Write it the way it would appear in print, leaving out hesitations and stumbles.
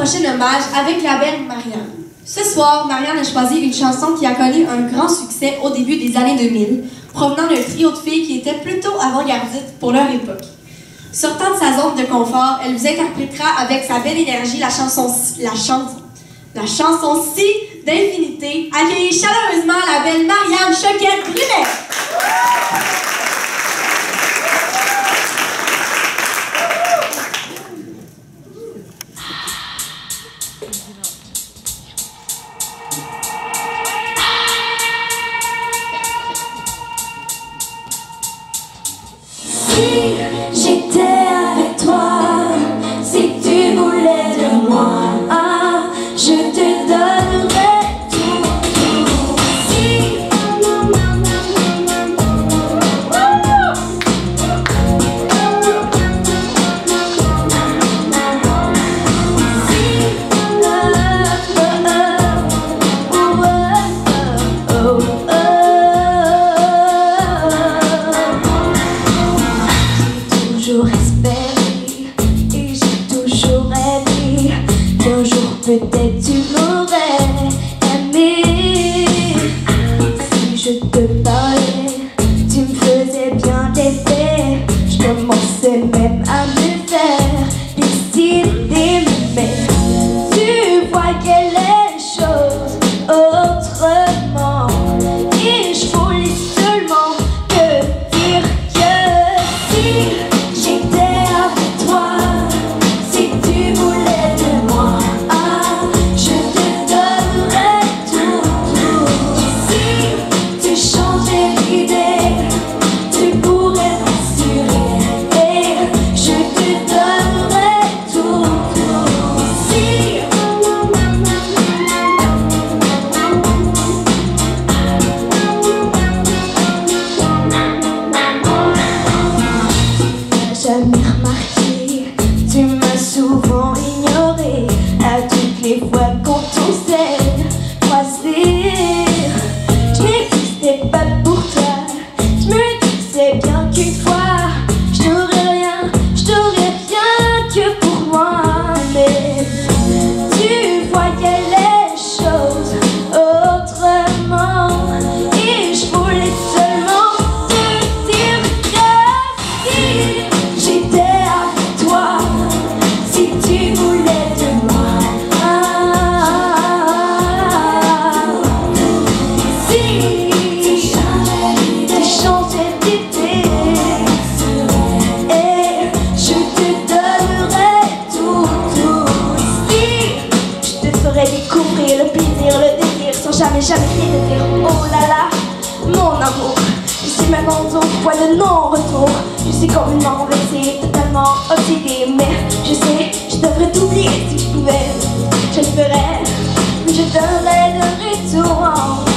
prochain hommage avec la belle Marianne. Ce soir, Marianne a choisi une chanson qui a connu un grand succès au début des années 2000, provenant d'un trio de filles qui était plutôt avant-gardiste pour leur époque. Sortant de sa zone de confort, elle vous interprétera avec sa belle énergie la chanson Si d'infinité. Accueillez chaleureusement la belle Marianne Choquette-Brunet. Si j'étais avec toi, si tu voulais de moi, je te donnerais tout. Si toujours espéré et j'ai toujours rêvé qu'un jour peut-être tu m'aurais aimé. Si je te parlais, tu me faisais bien d'effet. Je commençais même à me faire décider, mais tu voyais les choses autrement et je voulais seulement te dire que si j'étais avec toi, si tu voulais de moi, je te donnerais tout. Si tu changeais d'idée, tu pourrais m'assurer et je te donnerais tout. Si jamais remarqué, tu m'as souvent ignoré à toutes les fois quand on s'est croisé. Je n'existais pas pour toi, je me disais bien qu'une fois je t'aurais rien que pour moi, mais tu voyais les choses autrement et je voulais seulement te dire que si j'étais avec toi, si tu voulais de moi, si tu changeais d'idée, et je te donnerais tout. Si je te ferais découvrir le plaisir, le désir, sans jamais rien te dire. Oh là là, mon amour, je suis maintenant au point de non-retour. Je suis complètement blessée, totalement obsédée, mais je sais, je devrais t'oublier si je pouvais. Je le ferais, mais je donnerais de retour.